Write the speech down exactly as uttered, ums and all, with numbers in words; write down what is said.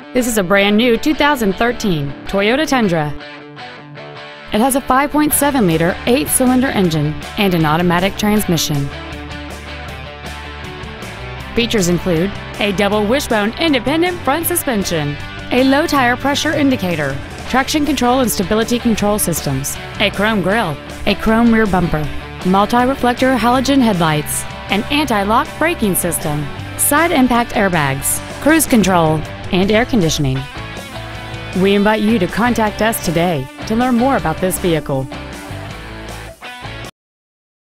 This is a brand new two thousand thirteen Toyota Tundra. It has a five point seven liter eight-cylinder engine and an automatic transmission. Features include a double wishbone independent front suspension, a low tire pressure indicator, traction control and stability control systems, a chrome grille, a chrome rear bumper, multi-reflector halogen headlights, an anti-lock braking system, side impact airbags, cruise control, and air conditioning. We invite you to contact us today to learn more about this vehicle.